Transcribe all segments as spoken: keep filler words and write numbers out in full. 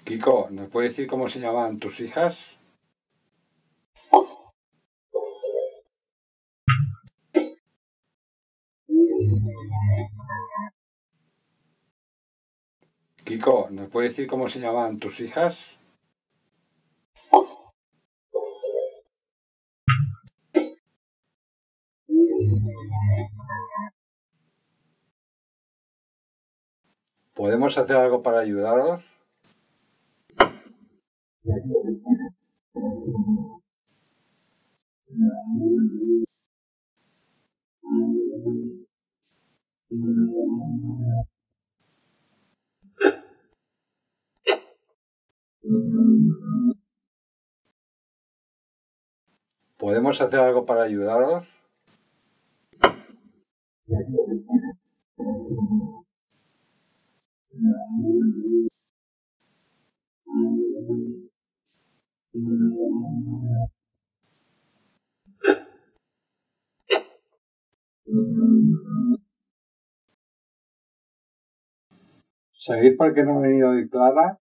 Kiko, ¿nos puedes decir cómo se llamaban tus hijas? Kiko, ¿nos puedes decir cómo se llamaban tus hijas? ¿Podemos hacer algo para ayudaros? ¿Podemos hacer algo para ayudaros? ¿Sabéis por qué no ha venido hoy Clara?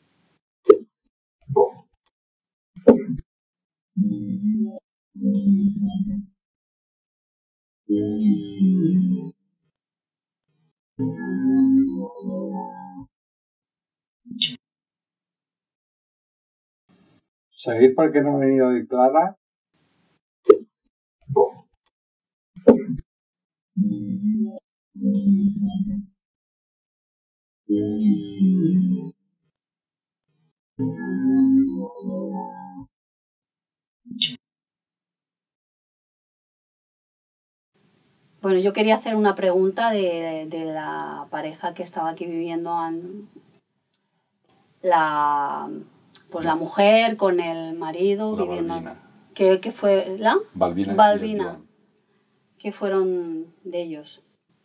¿Sabéis por qué no ha venido hoy Clara? Bueno, yo quería hacer una pregunta de, de la pareja que estaba aquí viviendo, an- la, pues la mujer con el marido La viviendo. Balbina. ¿Qué, qué fue? ¿La? Balbina. Balbina. ¿Qué fueron de ellos?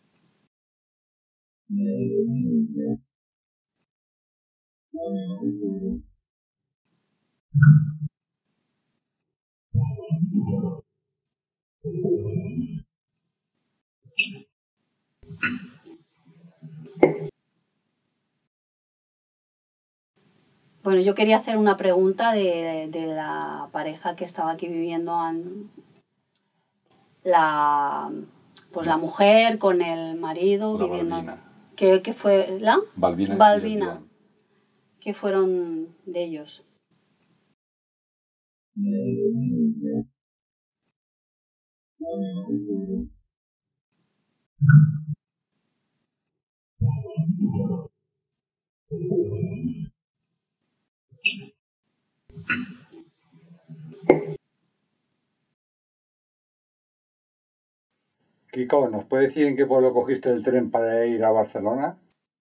Bueno, yo quería hacer una pregunta de, de la pareja que estaba aquí viviendo, an- la, pues la mujer con el marido La viviendo. Balbina. ¿Qué, qué fue? ¿La? Balbina. Balbina. ¿Qué fueron de ellos? Kiko, ¿nos puedes decir en qué pueblo cogiste el tren para ir a Barcelona?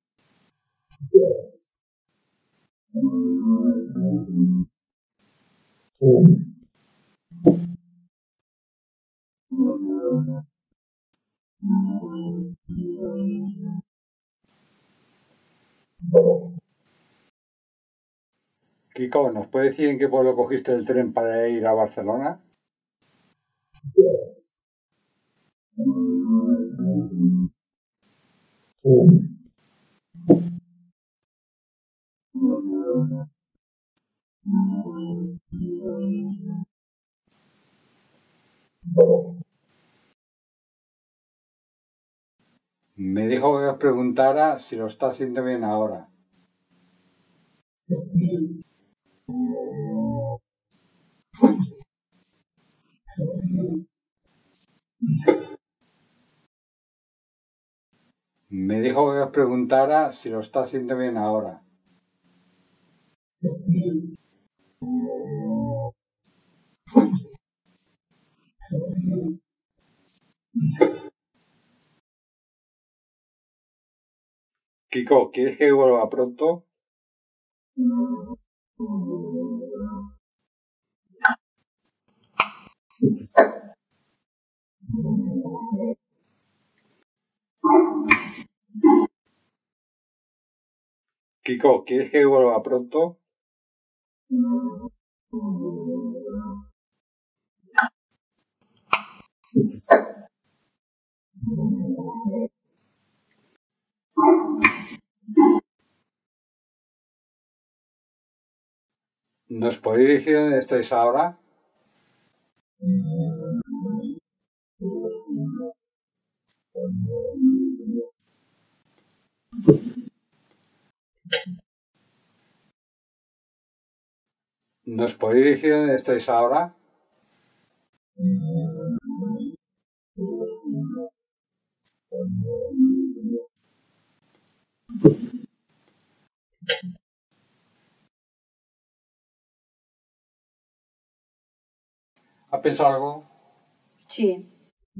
Kiko, ¿nos puedes decir en qué pueblo cogiste el tren para ir a Barcelona? Me dijo que os preguntara si lo está haciendo bien ahora. Me dijo que os preguntara si lo está haciendo bien ahora. Kiko, ¿quieres que vuelva pronto? Kiko, ¿quieres que vuelva pronto? ¿Nos podéis decir dónde estáis ahora? ¿Nos podéis decir dónde estáis ahora? ¿Ha pensado algo? Sí.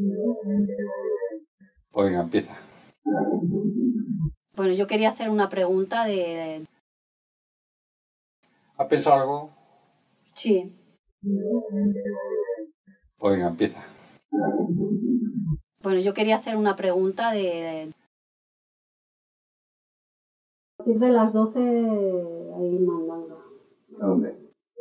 Oiga, empieza. Bueno, yo quería hacer una pregunta de... ¿Ha pensado algo? Sí. Oiga, empieza. Bueno, yo quería hacer una pregunta de... A partir de las doce hay mandanga. ¿A dónde?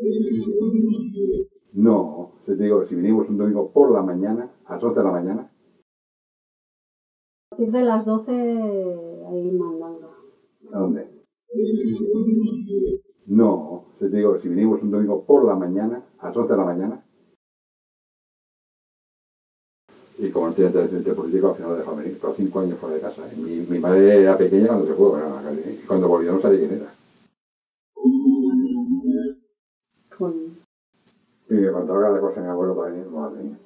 No, te digo, si vinimos un domingo por la mañana, a las once de la mañana. A partir de las doce hay mandanga. ¿A dónde? No, te digo, si vinimos un domingo por la mañana, a las once de la mañana. Y como no tiene antecedente político, al final lo dejó venir, pero cinco años fuera de casa. ¿eh? Mi, mi madre era pequeña cuando se fue bueno, a la calle, ¿eh? Y cuando volvió no sabía quién era. Con... Y me contaba cada cosa mi abuelo también, madre mía.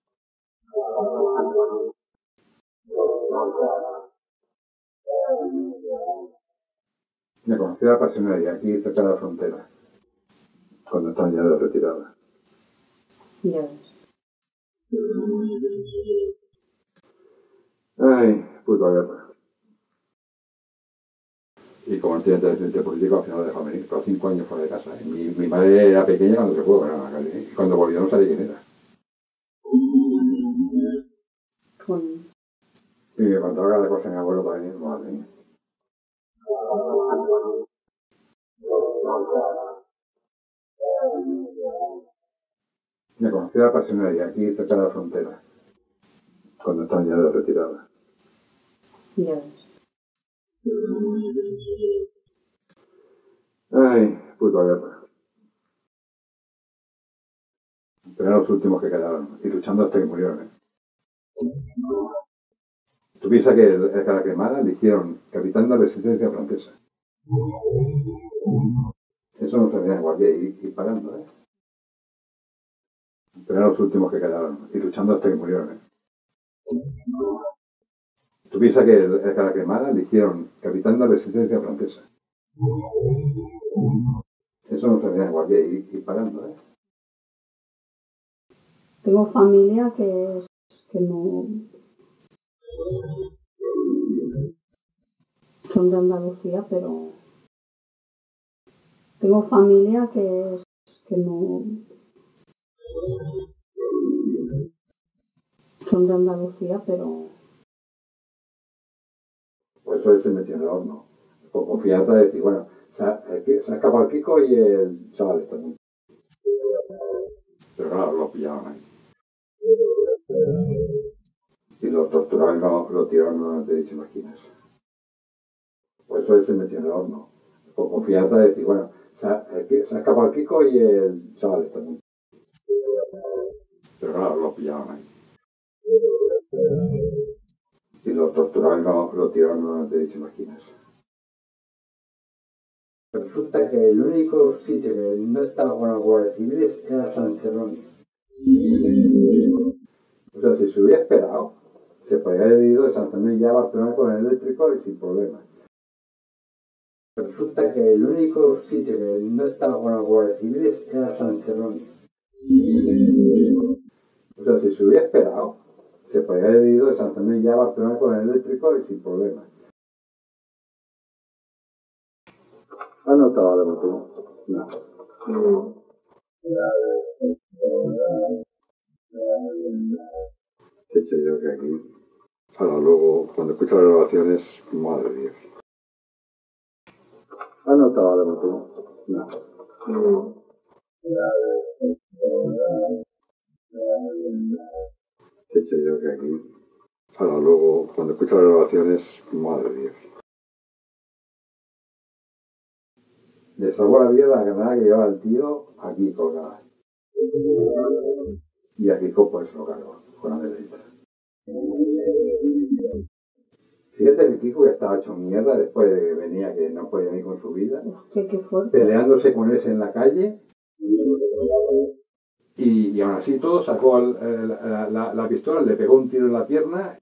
Me conocí a la pasionaria aquí cerca de la frontera, cuando estaban ya de retirada. Ya ves. Ay, puta guerra. Y como no tiene antecedente político, al final lo dejó venir, pero cinco años fuera de casa. ¿eh? Mi, mi madre era pequeña cuando se fue bueno, a la calle, ¿eh? Y cuando volvió no sabía quién era. Con... Y me contaba cada cosa mi abuelo también, madre mía. Me conocí a la pasionaria aquí cerca de la frontera, cuando estaban ya de retirada. Ya ves. Ay, puta guerra. Pero eran los últimos que quedaron, y luchando hasta que murieron. ¿eh? Tú piensas que el, el cara quemada eligieron capitán de la resistencia francesa. Eso no se veía en guardia y, y pagando, ¿eh? Pero eran los últimos que quedaron, y luchando hasta que murieron. ¿eh? Tú piensas que el, el cara quemada eligieron capitán de la resistencia francesa. Eso no se veía en guardia y, y pagando, ¿eh? Tengo familia que es que no son de Andalucía, pero tengo familia que es que no son de Andalucía, pero Por eso él se metió en el horno. Con confianza de decir, bueno, se ha, se ha escapado el Kiko y el chaval está muy... Pero claro, lo pillaron ahí. Y lo torturaron, lo, lo tiraron durante dichas máquinas. Por eso él se metió en el horno. Con confianza de decir, bueno, se ha, se ha escapado el Kiko y el chaval está muy... Pero claro, lo pillaron ahí. Y lo torturaron, lo, lo tiraron durante dichas máquinas. Resulta que el único sitio que no estaba con los guardias civiles era San Celoni. O sea, si se hubiera esperado, se podría haber ido de San Celoni ya a Barcelona con el eléctrico y sin problema. Resulta que el único sitio que no estaba con los guardias civiles era San Celoni. O sea, si se hubiera esperado, se podría haber ido de San Celoni ya a Barcelona con el eléctrico y sin problema. ¿Has notado algo tú? No. No. ¿Qué he hecho yo que aquí? Ahora luego, cuando escucho las grabaciones, madre de Dios. ¿Has notado algo tú? No. No. ¿Qué he hecho yo que aquí? Ahora luego, cuando escucho las grabaciones, madre de Dios. Le salvó la vida la granada que llevaba el tío aquí colgada. Y a Kiko pues lo cargó con la medallita. Fíjate que Kiko ya estaba hecho mierda después de que venía, que no podía ni con su vida. Hostia, qué fuerte. Peleándose con ese en la calle. Y, y aún así todo sacó el, el, la, la, la pistola, le pegó un tiro en la pierna.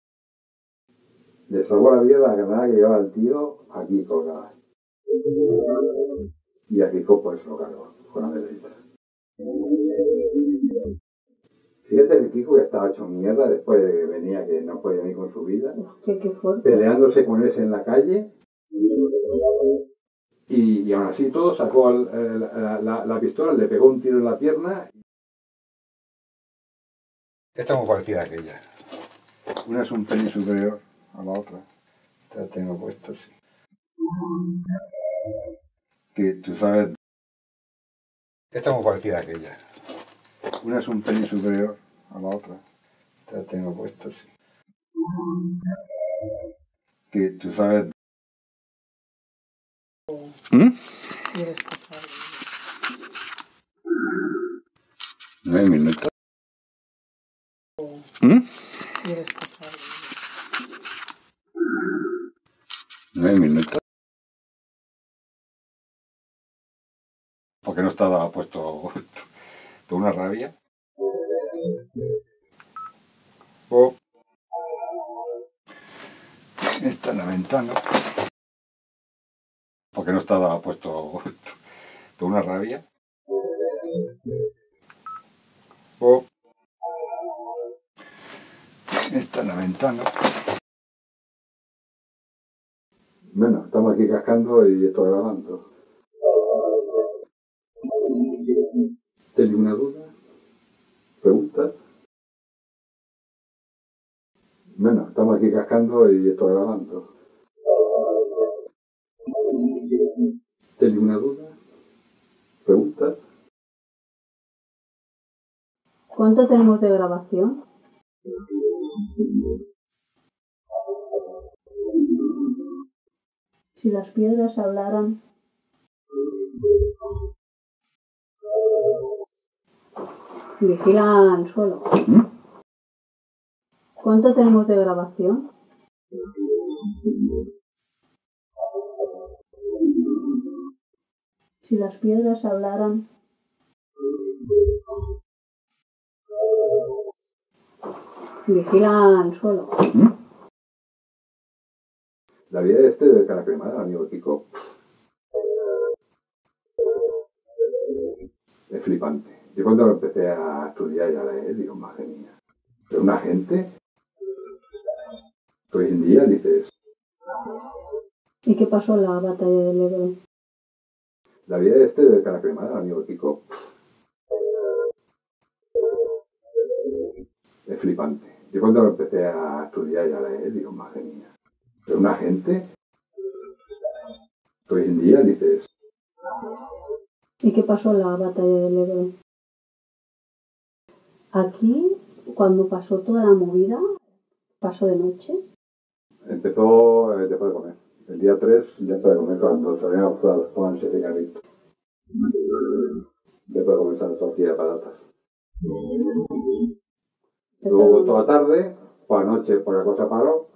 Le salvó la vida la granada que llevaba el tío aquí colgada. Y a Kiko pues lo cargó con la medallita. Fíjate que Kiko ya estaba hecho mierda después de que venía, que no podía ni con su vida. Hostia, qué fuerte. Peleándose con ese en la calle. Y, y aún así todo sacó el, el, la, la, la pistola, le pegó un tiro en la pierna. Esta es muy parecida a aquella. Una es un pelín superior a la otra. Te la tengo puesto, sí. Que tú sabes. Esta es muy parecida a aquella. Una es un pelín superior a la otra. Te la tengo puesto, sí. Que tú sabes. ¿Mm? Nueve minutos. ¿Mm? Nueve minutos. Porque no estaba puesto por una rabia. Oh. Esta es la ventana. Porque no estaba puesto por una rabia. Oh. Esta es la ventana. Bueno, estamos aquí cascando y estoy grabando. ¿Tenéis una duda? ¿Preguntas? Bueno, estamos aquí cascando y estoy grabando. ¿Tenéis una duda? ¿Preguntas? ¿Cuánto tenemos de grabación? Si las piedras hablaran. Vigila el suelo. ¿Mm? ¿Cuánto tenemos de grabación? Si las piedras hablaran. Vigila el suelo. ¿Mm? La vida de este de cara cremada, amigo Kiko, es flipante. Yo cuando empecé a estudiar y a leer, digo, madre mía, pero una gente que hoy en día dices... ¿Y qué pasó en la batalla del Ebro? La vida de este de cara cremada, amigo Kiko, es flipante. Yo cuando empecé a estudiar y a leer, digo, madre mía, pero una gente que hoy en día dices... ¿Y qué pasó en la batalla del Ebro? Aquí, cuando pasó toda la movida, pasó de noche. Empezó eh, después de comer. El día tres, después de comer, cuando se habían ajustado los panes y cigarritos. Después de comenzar la tortilla de patatas. Luego toda la tarde, por la noche, por la cosa paró.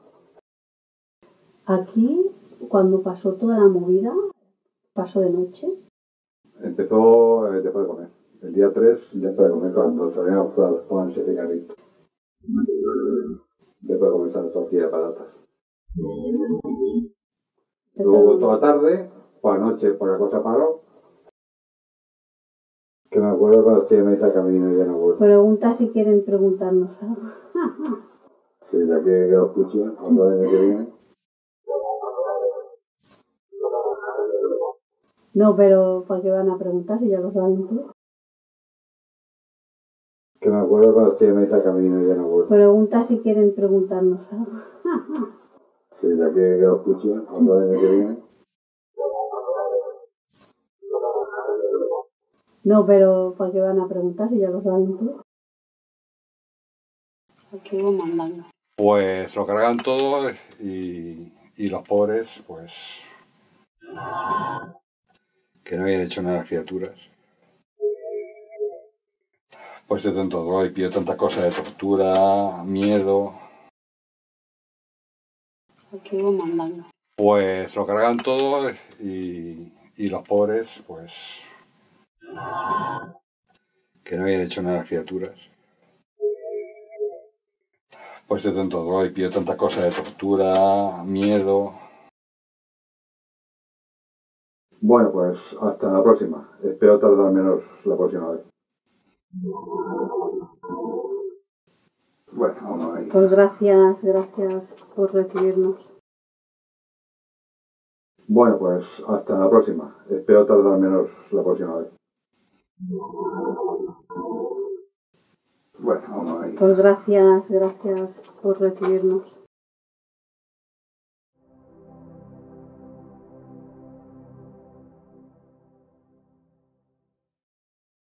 Aquí, cuando pasó toda la movida, pasó de noche. Empezó eh, después de comer. El día tres, después de comer, cuando se habían ajustado los panes y cigarritos. Después de comenzar la tortilla de patatas. Luego toda la tarde, por la noche, por la cosa paró. Que me acuerdo cuando estoy en ese camino y ya no vuelvo. Pregunta si quieren preguntarnos algo. Sí, ya que, que lo escuchen, cuando el año que viene. No, pero ¿para qué van a preguntar si ya lo saben todos? Que me acuerdo cuando estoy en ese camino y ya no vuelvo. Pregunta si quieren preguntarnos algo. Sí, ya que, que lo escuchen, cuando el año que viene. No, pero ¿para qué van a preguntar si ya lo saben todos? Aquí voy mandando. Pues lo cargan todo y, y los pobres, pues. que no habían hecho nada las criaturas. Pues de tanto dolor y pidió tanta cosa de tortura, miedo. Aquí iba mandando. Pues lo cargaron todo y, y los pobres, pues, que no habían hecho nada las criaturas. Pues de tanto dolor y pidió tanta cosa de tortura, miedo. Bueno, pues hasta la próxima. Espero tardar menos la próxima vez. Bueno, vamos ahí. Pues gracias, gracias por recibirnos. Bueno, pues hasta la próxima. Espero tardar menos la próxima vez. Bueno, vamos ahí. Pues gracias, gracias por recibirnos.